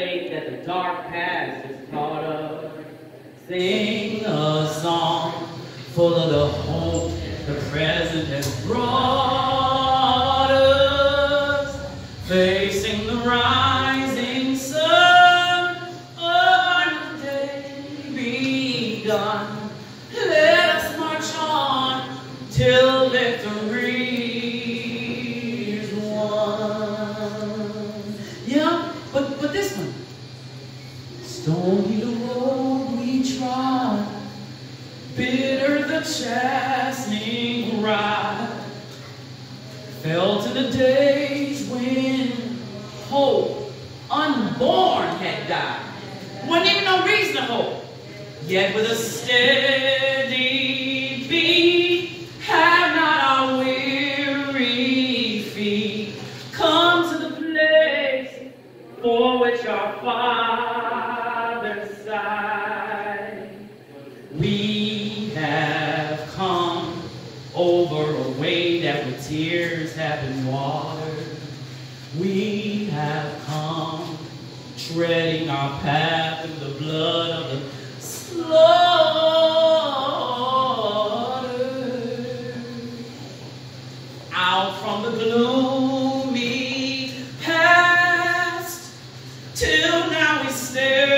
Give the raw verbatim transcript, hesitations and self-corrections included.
fate that the dark past is part of. Sing a song full of the hope the present has brought us, facing the rising sun of our new day begun. Let us march on till victory is won. Yeah, but but this one. Stony the road we trod, bitter the chastening rod. Felt in the days when hope unborn had died. Wasn't even no reason to hope. Yet with a steady beat, have not our weary feet come to the place for which our fathers sighed. We have come over a way that with tears have been watered. We have come treading our path in the blood of the slaughtered. Out from the gloomy past, till now we stare